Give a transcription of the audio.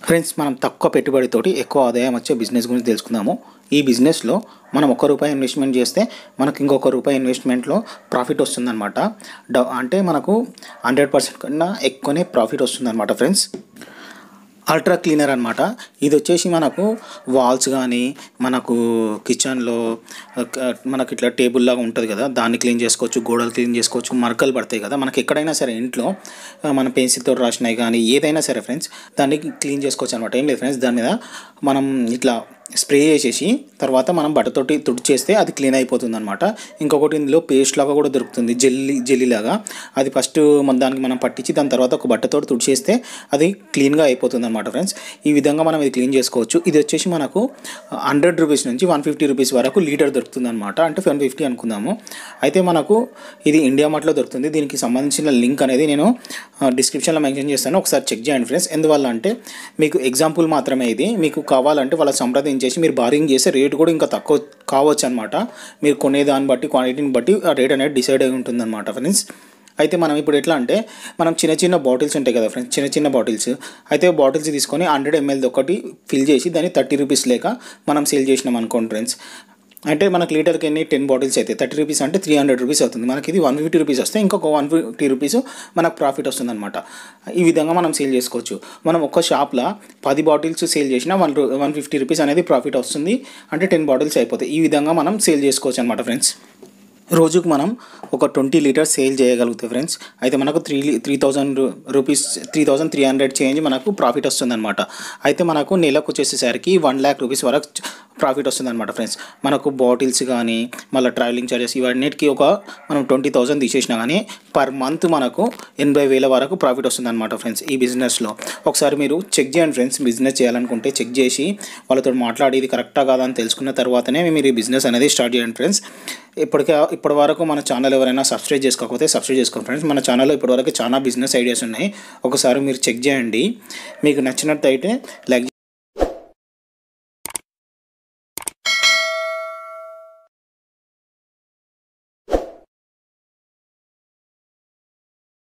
Friends మనం తక్కువ పెట్టుబడితోటి ఎక్కువ ఆదాయం వచ్చే బిజినెస్ గురించి తెలుసుకుందాము. ఈ బిజినెస్లో మనం ₹1 ఇన్వెస్ట్మెంట్ చేస్తే మనకు ఇంకొక రూపాయి ఇన్వెస్ట్మెంట్లో ప్రాఫిట్ వస్తుందన్నమాట. అంటే మనకు 100% కన్నా ఎక్కువనే ప్రాఫిట్ వస్తుందన్నమాట ఫ్రెండ్స్. అల్ట్రా క్లీనర్ అనమాట. ఇది వచ్చేసి మనకు వాల్స్ కానీ మనకు కిచెన్లో మనకి ఇట్లా టేబుల్ లాగా ఉంటుంది కదా, దాన్ని క్లీన్ చేసుకోవచ్చు, గోడలు క్లీన్ చేసుకోవచ్చు, మరకలు పడతాయి కదా మనకి ఎక్కడైనా సరే ఇంట్లో, మన పెన్సిల్తో రాసినాయి కానీ ఏదైనా సరే ఫ్రెండ్స్ దాన్ని క్లీన్ చేసుకోవచ్చు అనమాట. ఏం లేదు ఫ్రెండ్స్, దాని మీద మనం ఇట్లా స్ప్రే చేసేసి తర్వాత మనం బట్టతోటి తుడిచేస్తే అది క్లీన్ అయిపోతుంది అనమాట. ఇంకొకటి ఇందులో పేస్ట్ లాగా కూడా దొరుకుతుంది, జెల్లీ లాగా. అది ఫస్ట్ దానికి మనం పట్టించి దాని తర్వాత ఒక బట్టతోటి తుడిచేస్తే అది క్లీన్గా అయిపోతుంది అనమాట ఫ్రెండ్స్. ఈ విధంగా మనం ఇది క్లీన్ చేసుకోవచ్చు. ఇది వచ్చేసి మనకు ₹100 నుంచి ₹150 వరకు లీటర్ దొరుకుతుంది అనమాట. అంటే 150 అనుకుందాము. అయితే మనకు ఇది ఇండియా మార్ట్లో దొరుకుతుంది. దీనికి సంబంధించిన లింక్ అనేది నేను డిస్క్రిప్షన్లో మెన్షన్ చేస్తాను, ఒకసారి చెక్ చేయండి ఫ్రెండ్స్. ఎందువల్ల అంటే మీకు ఎగ్జాంపుల్ మాత్రమే, ఇది మీకు కావాలంటే వాళ్ళ సంప్రదించేసి మీరు బారింగ్ చేసే రేటు కూడా ఇంకా తక్కువ కావచ్చు అనమాట. మీరు కొనేదాన్ని బట్టి, క్వాంటిటీని బట్టి ఆ రేట్ అనేది డిసైడ్ అయి ఉంటుంది అనమాట ఫ్రెండ్స్. అయితే మనం ఇప్పుడు ఎట్లా అంటే మనం చిన్న బాటిల్స్ ఉంటాయి కదా ఫ్రెండ్స్, చిన్న బాటిల్స్. అయితే బాటిల్స్ తీసుకొని 100 ml ఒకటి ఫిల్ చేసి దాన్ని ₹30 లేక మనం సేల్ చేసినాం అనుకోండి ఫ్రెండ్స్. అంటే మనకు లీటర్కి ఎన్ని 10 బాటిల్స్ అయితే ₹30 అంటే ₹300 అవుతుంది. మనకి ఇది ₹150 వస్తే ఇంకొక ₹150 మనకు ప్రాఫిట్ వస్తుంది అనమాట. ఈ విధంగా మనం సేల్ చేసుకోవచ్చు. మనం ఒక్క షాప్లో 10 బాటిల్స్ సేల్ చేసినా ₹150 అనేది ప్రాఫిట్ వస్తుంది. అంటే 10 బాటిల్స్ అయిపోతాయి. ఈ విధంగా మనం సేల్ చేసుకోవచ్చు అనమాట ఫ్రెండ్స్. రోజుకు మనం ఒక 20 లీటర్స్ సేల్ చేయగలుగుతాయి ఫ్రెండ్స్. అయితే మనకు ₹3,300 చేంజ్ మనకు ప్రాఫిట్ వస్తుంది అనమాట. అయితే మనకు నెలకు వచ్చేసేసరికి ₹1,00,000 వరకు ప్రాఫిట్ వస్తుంది అనమాట ఫ్రెండ్స్. మనకు బాటిల్స్ కానీ మళ్ళీ ట్రావెలింగ్ చార్జెస్ ఇవన్నిటికీ మనం 20,000 తీసేసినా కానీ పర్ మంత్ మనకు 80,000 వరకు ప్రాఫిట్ వస్తుంది అనమాట ఫ్రెండ్స్ ఈ బిజినెస్లో. ఒకసారి మీరు చెక్ చేయండి ఫ్రెండ్స్. బిజినెస్ చేయాలనుకుంటే చెక్ చేసి వాళ్ళతో మాట్లాడి ఇది కరెక్టా కాదా అని తెలుసుకున్న తర్వాతనే మీరు ఈ బిజినెస్ అనేది స్టార్ట్ చేయండి ఫ్రెండ్స్. ఇప్పటి వరకు మన ఛానల్ ఎవరైనా సబ్స్క్రైబ్ చేసుకోకపోతే సబ్స్క్రైబ్ చేసుకోండి ఫ్రెండ్స్. మన ఛానల్లో ఇప్పటివరకు చాలా బిజినెస్ ఐడియాస్ ఉన్నాయి. ఒకసారి మీరు చెక్ చేయండి. మీకు నచ్చినట్టు అయితే లైక్